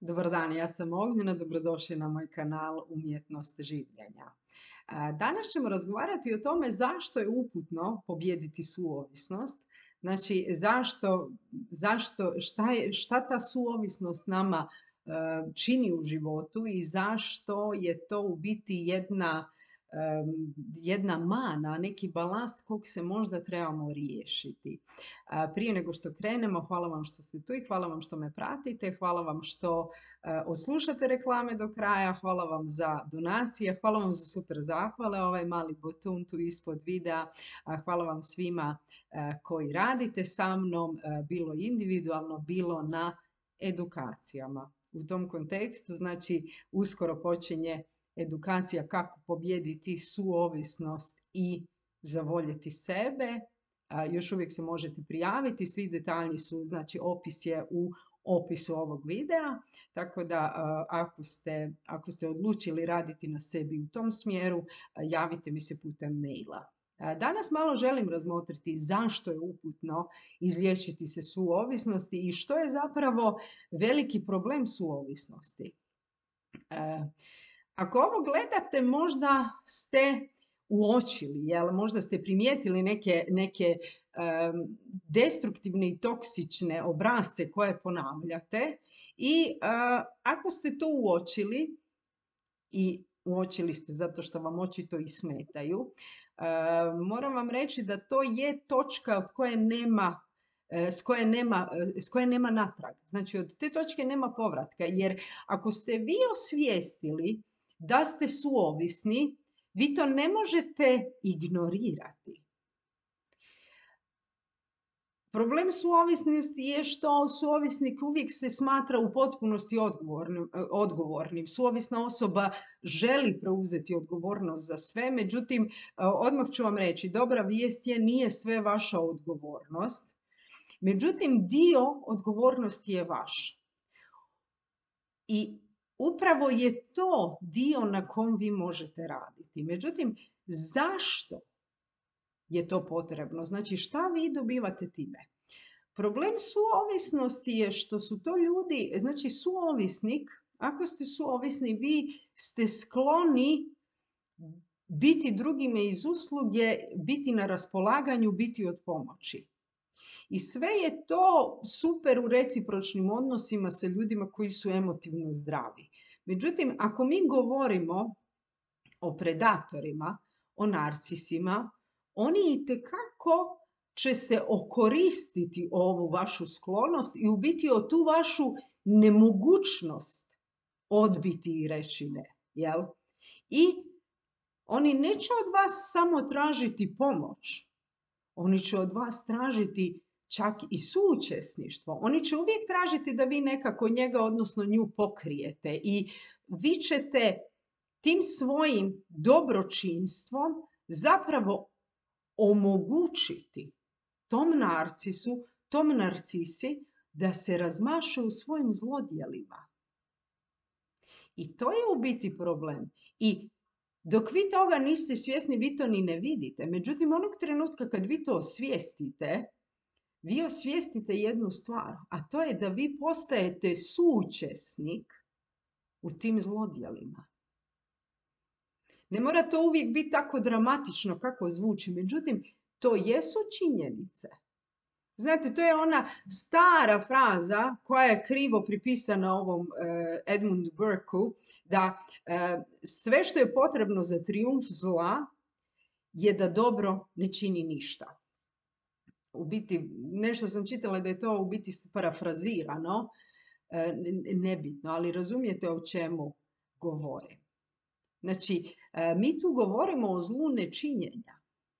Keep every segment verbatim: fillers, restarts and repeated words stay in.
Dobar dan, ja sam Ognjena, dobrodošli na moj kanal Umjetnost življenja. A, Danas ćemo razgovarati o tome zašto je uputno pobijediti suovisnost. Znači, zašto, zašto, šta, je, šta ta suovisnost nama e, čini u životu i zašto je to u biti jedna, em, jedna mana, neki balast kog se možda trebamo riješiti. A, Prije nego što krenemo, hvala vam što ste tu i hvala vam što me pratite, hvala vam što e, oslušate reklame do kraja, hvala vam za donacije, hvala vam za super zahvale, ovaj mali button tu ispod videa, a, hvala vam svima e, koji radite sa mnom, e, bilo individualno, bilo na edukacijama. U tom kontekstu, znači, uskoro počinje edukacija kako pobijediti suovisnost i zavoljeti sebe. A, još uvijek se možete prijaviti, svi detalji su, znači opis je u opisu ovog videa, tako da a, ako ste, ako ste odlučili raditi na sebi u tom smjeru, a, javite mi se putem maila. A, Danas malo želim razmotriti zašto je uputno izliječiti se suovisnosti i što je zapravo veliki problem suovisnosti. E, Ako ovo gledate, možda ste uočili, jel? Možda ste primijetili neke, neke um, destruktivne i toksične obrasce koje ponavljate i uh, ako ste to uočili i uočili ste zato što vam očito i smetaju, uh, moram vam reći da to je točka od koje nema s koje nema, s koje nema natrag. Znači, od te točke nema povratka, jer ako ste vi osvijestili da ste suovisni, vi to ne možete ignorirati. Problem suovisnosti je što suovisnik uvijek se smatra u potpunosti odgovornim. odgovornim. Suovisna osoba želi preuzeti odgovornost za sve, međutim, odmah ću vam reći, dobra vijest je nije sve vaša odgovornost. Međutim, dio odgovornosti je vaš. I upravo je to dio na kom vi možete raditi. Međutim, zašto je to potrebno? Znači, šta vi dobivate time? Problem suovisnosti je što su to ljudi, znači suovisnik, ako ste suovisni, vi ste skloni biti drugime iz usluge, biti na raspolaganju, biti od pomoći. I sve je to super u recipročnim odnosima sa ljudima koji su emotivno zdravi. Međutim, ako mi govorimo o predatorima, o narcisima, oni itekako će se okoristiti ovu vašu sklonost i u biti o tu vašu nemogućnost odbiti i reći ne. Jel? I oni neće od vas samo tražiti pomoć. Oni će od vas tražiti čak i suučesništvo. Oni će uvijek tražiti da vi nekako njega, odnosno nju, pokrijete i vi ćete tim svojim dobročinstvom zapravo omogućiti tom narcisu, tom narcisi da se razmaše u svojim zlodjelima. I to je u biti problem. I dok vi toga niste svjesni, vi to ni ne vidite. Međutim, onog trenutka kad vi to osvijestite, vi osvijestite jednu stvar, a to je da vi postajete suučesnik u tim zlodjelima. Ne mora to uvijek biti tako dramatično kako zvuči, međutim, to jesu činjenice. Znate, to je ona stara fraza koja je krivo pripisana ovom uh, Edmundu Burkeu, da uh, sve što je potrebno za trijumf zla je da dobro ne čini ništa. U biti, nešto sam čitala da je to u biti parafrazirano, uh, nebitno, ali razumijete o čemu govorim. Znači, uh, mi tu govorimo o zlu nečinjenja.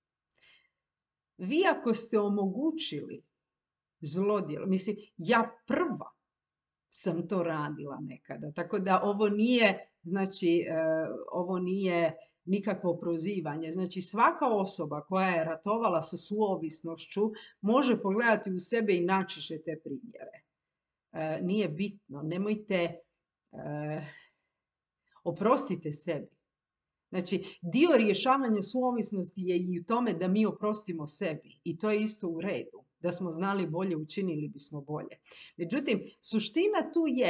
Vi ako ste omogućili zlodjelo, mislim, ja prva sam to radila nekada, tako da ovo nije, znači, uh, ovo nije nikakvo prozivanje. Znači, svaka osoba koja je ratovala sa suovisnošću može pogledati u sebe i naći će te primjere. Uh, nije bitno, nemojte, uh, oprostite sebi. Znači, dio rješavanja suovisnosti je i u tome da mi oprostimo sebi. I to je isto u redu. Da smo znali bolje, učinili bismo bolje. Međutim, suština tu je,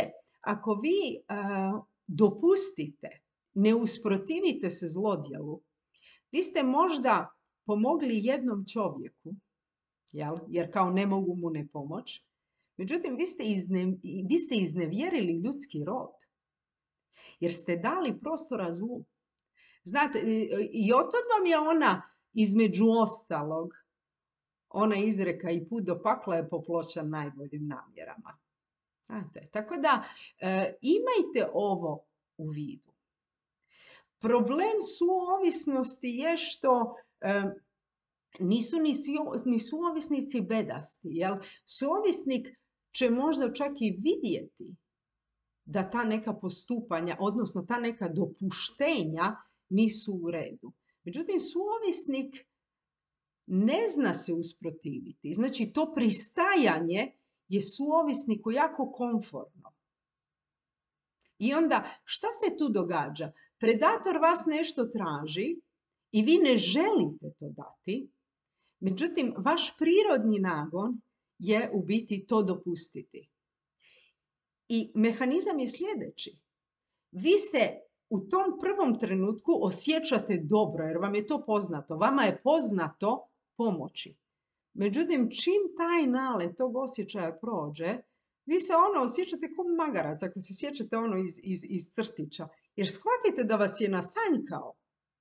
ako vi uh, dopustite, ne usprotivite se zlodjelu, vi ste možda pomogli jednom čovjeku, jel? Jer kao ne mogu mu ne pomoć. Međutim, vi ste, izne, vi ste iznevjerili ljudski rod. Jer ste dali prostora zlu. Znate, i otod vam je ona, između ostalog, ona izreka i put do pakla je popločan najboljim namjerama. Znate, tako da e, imajte ovo u vidu. Problem suovisnosti je što e, nisu ni, ni suovisnici bedasti. Jel? Suovisnik će možda čak i vidjeti da ta neka postupanja, odnosno ta neka dopuštenja nisu u redu. Međutim, suovisnik ne zna se usprotiviti. Znači, to pristajanje je suovisniku jako komfortno. I onda, šta se tu događa? Predator vas nešto traži i vi ne želite to dati. Međutim, vaš prirodni nagon je u biti to dopustiti. I mehanizam je sljedeći. Vi se u tom prvom trenutku osjećate dobro, jer vam je to poznato. Vama je poznato pomoći. Međutim, čim taj nalet tog osjećaja prođe, vi se ono osjećate kao magarac, ako se sjećate ono iz, iz, iz crtića. Jer shvatite da vas je nasanjkao.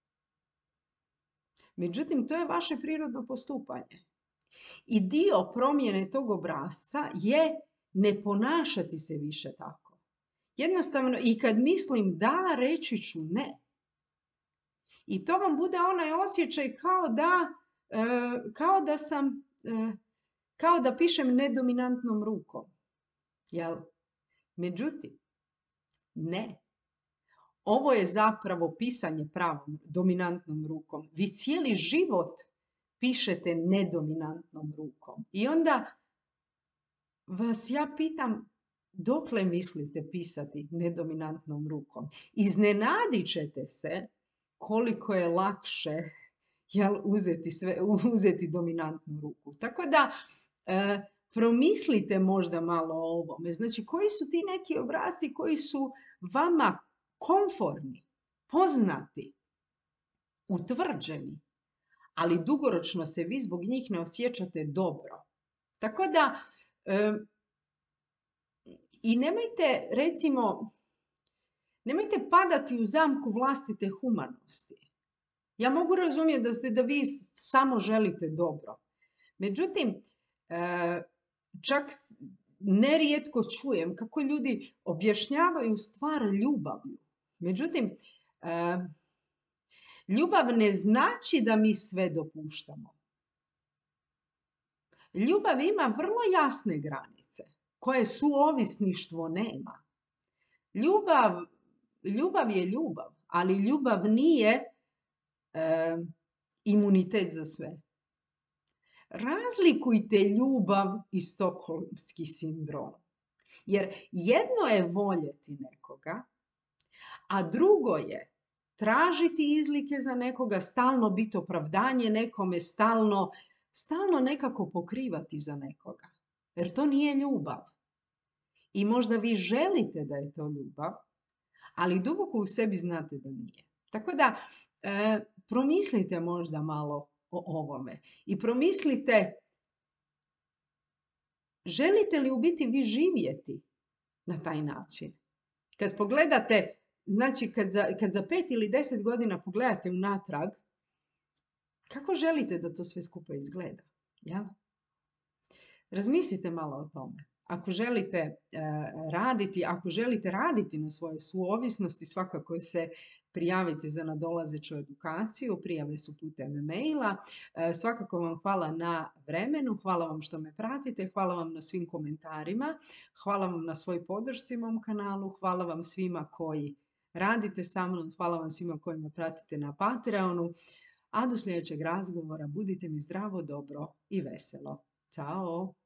Međutim, to je vaše prirodno postupanje. I dio promjene tog obrasca je ne ponašati se više tako. Jednostavno, i kad mislim da, reći ću ne. I to vam bude onaj osjećaj kao da, e, kao da sam, e, kao da pišem nedominantnom rukom. Jel? Međutim, ne. Ovo je zapravo pisanje pravom, dominantnom rukom. Vi cijeli život pišete nedominantnom rukom. I onda vas ja pitam, dokle mislite pisati nedominantnom rukom? Iznenadit ćete se koliko je lakše, jel, uzeti, sve, uzeti dominantnu ruku. Tako da e, promislite možda malo o ovome. Znači, koji su ti neki obrasci koji su vama komfortni, poznati, utvrđeni, ali dugoročno se vi zbog njih ne osjećate dobro. Tako da, e, i nemojte, recimo, nemojte padati u zamku vlastite humanosti. Ja mogu razumjeti da, ste, da vi samo želite dobro. Međutim, e, čak nerijetko čujem kako ljudi objašnjavaju stvar ljubavlju. Međutim, e, ljubav ne znači da mi sve dopuštamo. Ljubav ima vrlo jasne granice koje suovisništvo nema. Ljubav, ljubav je ljubav, ali ljubav nije e, imunitet za sve. Razlikujte ljubav i stokholmski sindrom. Jer jedno je voljeti nekoga, a drugo je tražiti izlike za nekoga, stalno biti opravdanje nekome, stalno, stalno nekako pokrivati za nekoga. Jer to nije ljubav. I možda vi želite da je to ljubav, ali duboko u sebi znate da nije. Tako da e, promislite možda malo o ovome. I promislite, želite li u biti vi živjeti na taj način? Kad pogledate, znači kad za, kad za pet ili deset godina pogledate unatrag, kako želite da to sve skupa izgleda? Ja? Razmislite malo o tome. Ako želite e, raditi, ako želite raditi na svojoj suovisnosti, svakako se prijavite za nadolazeću edukaciju, prijave su putem maila. E, svakako vam hvala na vremenu, hvala vam što me pratite, hvala vam na svim komentarima, hvala vam na svoj podršci mom kanalu, hvala vam svima koji radite sa mnom, hvala vam svima koji me pratite na Patreonu, a do sljedećeg razgovora budite mi zdravo, dobro i veselo. Ćao!